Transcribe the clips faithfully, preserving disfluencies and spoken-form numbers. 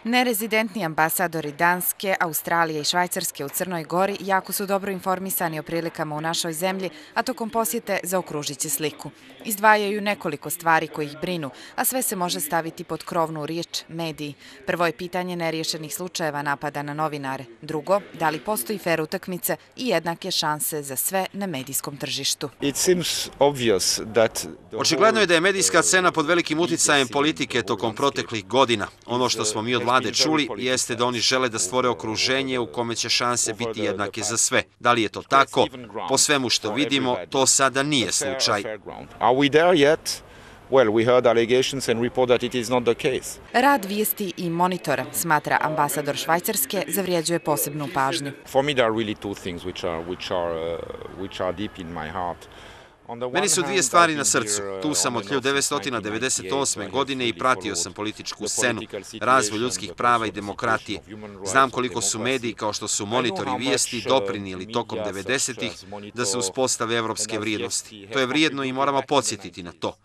Nerezidentni ambasadori Danske, Australije i Švajcarske u Crnoj Gori jako su dobro informisani o prilikama u našoj zemlji, a tokom posjete zaokružit će sliku. Izdvajaju nekoliko stvari koji ih brinu, a sve se može staviti pod krovnu riječ mediji. Prvo je pitanje neriješenih slučajeva napada na novinare. Drugo, da li postoji fer utakmica i jednake šanse za sve na medijskom tržištu. Očigledno je da je medijska scena pod velikim uticajem politike tokom proteklih godina. Ono što smo mi od vlade čuli jeste da oni žele da stvore okruženje u kome će šanse biti jednake za sve. Da li je to tako? Po svemu što vidimo, to sada nije slučaj. Rad vijesti i Monitora, smatra ambasador Švajcarske, zavrijeđuje posebnu pažnju. Meni su dvije stvari na srcu. Tu sam od hiljadu devetsto devedeset osme. godine i pratio sam političku scenu, razvoj ljudskih prava i demokratije. Znam koliko su mediji kao što su Monitor i vijesti doprinijeli tokom devedesetih da se uspostave evropske vrijednosti. To je vrijedno i moramo podsjetiti na to.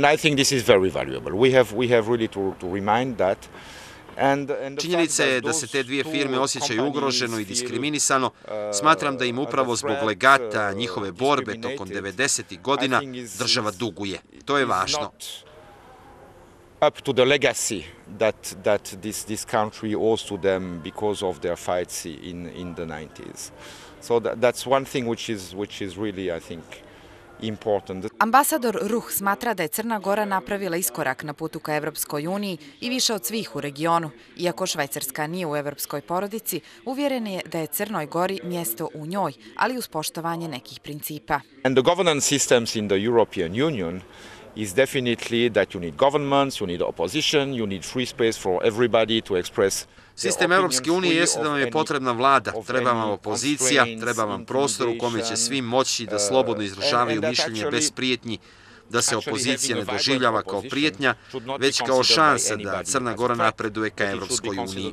Činjenica je da se te dvije firme osjećaju ugroženo i diskriminisano. Smatram da im upravo zbog legata njihove borbe tokom devedesetih godina država duguje. To je važno. Up to the legacy that that this this country owes to them because of their fights in in the nineties. So that, that's one thing which is which is really, I think, important. Ambasador Ruh smatra da je Crna Gora napravila iskorak na putu ka Evropskoj uniji i više od svih u regionu. Iako Švajcarska nije u evropskoj porodici, uvjeren je da je Crnoj Gori mjesto u njoj, ali uz poštovanje nekih principa. And the governance systems in the European Union is definitely that you need governments, you need opposition, you need free space for everybody to express. Sistem Evropske unije jeste da vam je potrebna vlada, treba vam opozicija, treba vam prostor u kome će svi moći da slobodno izražavaju mišljenje bez prijetnji, da se opozicija ne doživljava kao prijetnja, već kao šansa da Crna Gora napreduje ka Evropskoj uniji.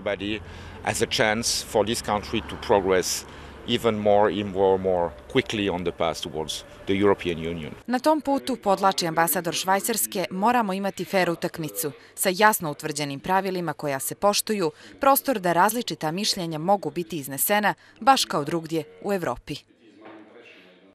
Even more and more, more quickly on the path towards the European Union. Na tom putu, podlači ambasador Švajcarske, moramo imati fer utakmicu sa jasno utvrđenim pravilima koja se poštuju, prostor da različita mišljenja mogu biti iznesena, baš kao drugdje u Evropi.